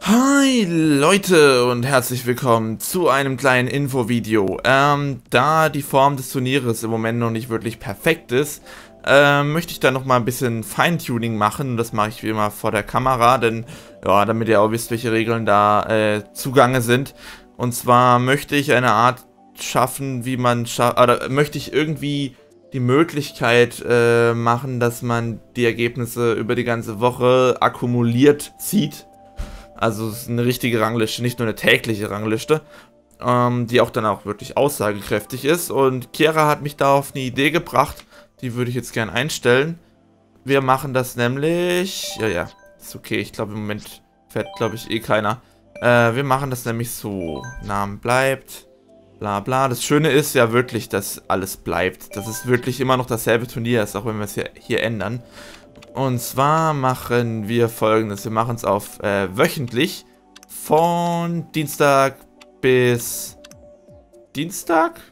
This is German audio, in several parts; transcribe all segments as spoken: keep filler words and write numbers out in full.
Hi Leute und herzlich willkommen zu einem kleinen Infovideo. Ähm, da die Form des Turnieres im Moment noch nicht wirklich perfekt ist, ähm, möchte ich da noch mal ein bisschen Feintuning machen. Und das mache ich wie immer vor der Kamera, denn ja, damit ihr auch wisst, welche Regeln da äh, zugange sind. Und zwar möchte ich eine Art schaffen, wie man scha oder möchte ich irgendwie die Möglichkeit äh, machen, dass man die Ergebnisse über die ganze Woche akkumuliert zieht. Also es ist eine richtige Rangliste, nicht nur eine tägliche Rangliste, ähm, die auch dann auch wirklich aussagekräftig ist. Und Chiara hat mich da auf eine Idee gebracht, die würde ich jetzt gern einstellen. Wir machen das nämlich, ja, ja, ist okay, ich glaube im Moment fährt, glaube ich, eh keiner. Äh, wir machen das nämlich so, Namen bleibt, bla bla. Das Schöne ist ja wirklich, dass alles bleibt, dass es wirklich immer noch dasselbe Turnier ist, auch wenn wir es hier, hier ändern. Und zwar machen wir Folgendes. Wir machen es auf äh, wöchentlich von Dienstag bis Dienstag?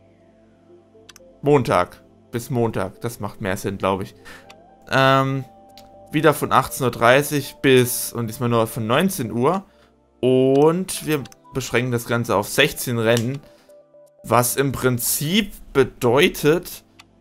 Montag bis Montag. Das macht mehr Sinn, glaube ich. Ähm, wieder von achtzehn Uhr dreißig bis, und diesmal nur von neunzehn Uhr. Und wir beschränken das Ganze auf sechzehn Rennen. Was im Prinzip bedeutet,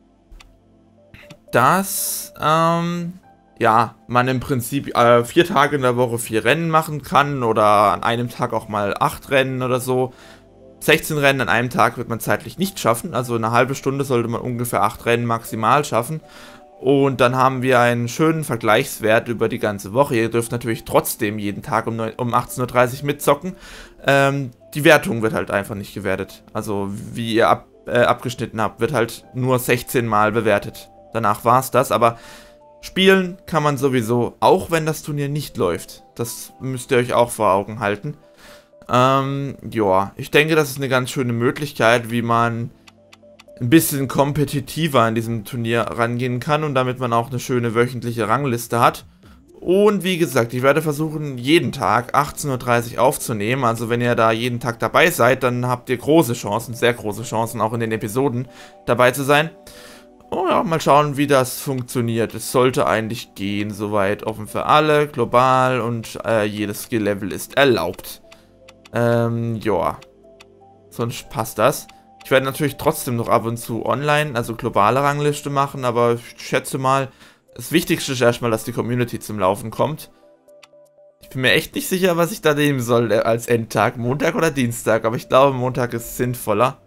dass, ähm, ja, man im Prinzip äh, vier Tage in der Woche vier Rennen machen kann oder an einem Tag auch mal acht Rennen oder so. sechzehn Rennen an einem Tag wird man zeitlich nicht schaffen, also eine halbe Stunde sollte man ungefähr acht Rennen maximal schaffen. Und dann haben wir einen schönen Vergleichswert über die ganze Woche. Ihr dürft natürlich trotzdem jeden Tag um, um achtzehn Uhr dreißig mitzocken. Ähm, die Wertung wird halt einfach nicht gewertet. Also wie ihr ab, äh, abgeschnitten habt, wird halt nur sechzehn Mal bewertet. Danach war es das, aber spielen kann man sowieso, auch wenn das Turnier nicht läuft. Das müsst ihr euch auch vor Augen halten. Ähm, ja, ich denke, das ist eine ganz schöne Möglichkeit, wie man ein bisschen kompetitiver an diesem Turnier rangehen kann und damit man auch eine schöne wöchentliche Rangliste hat. Und wie gesagt, ich werde versuchen, jeden Tag achtzehn Uhr dreißig aufzunehmen. Also wenn ihr da jeden Tag dabei seid, dann habt ihr große Chancen, sehr große Chancen, auch in den Episoden dabei zu sein. Oh ja, mal schauen, wie das funktioniert. Es sollte eigentlich gehen, soweit offen für alle, global und äh, jedes Skill-Level ist erlaubt. Ähm, ja. Sonst passt das. Ich werde natürlich trotzdem noch ab und zu online, also globale Rangliste machen, aber ich schätze mal, das Wichtigste ist erstmal, dass die Community zum Laufen kommt. Ich bin mir echt nicht sicher, was ich da nehmen soll als Endtag, Montag oder Dienstag, aber ich glaube, Montag ist sinnvoller.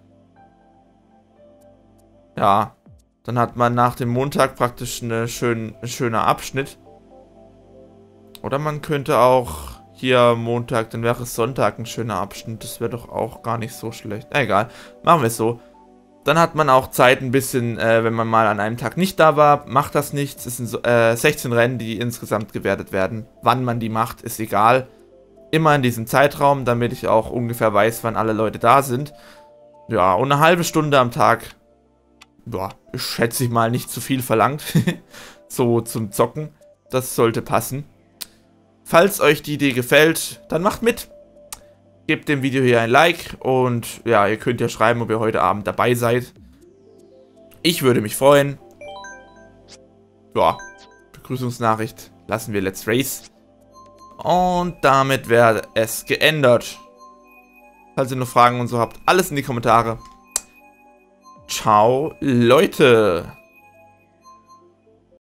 Ja. Dann hat man nach dem Montag praktisch eine schön, ein schöner Abschnitt. Oder man könnte auch hier Montag, dann wäre es Sonntag ein schöner Abschnitt. Das wäre doch auch gar nicht so schlecht. Egal, machen wir es so. Dann hat man auch Zeit ein bisschen, äh, wenn man mal an einem Tag nicht da war, macht das nichts. Es sind äh, sechzehn Rennen, die insgesamt gewertet werden. Wann man die macht, ist egal. Immer in diesem Zeitraum, damit ich auch ungefähr weiß, wann alle Leute da sind. Ja, und eine halbe Stunde am Tag. Ja, schätze ich mal, nicht zu viel verlangt. So zum Zocken. Das sollte passen. Falls euch die Idee gefällt, dann macht mit. Gebt dem Video hier ein Like und ja, ihr könnt ja schreiben, ob ihr heute Abend dabei seid. Ich würde mich freuen. Ja, Begrüßungsnachricht lassen wir Let's Race. Und damit wäre es geändert. Falls ihr noch Fragen und so habt, alles in die Kommentare. Ciao, Leute!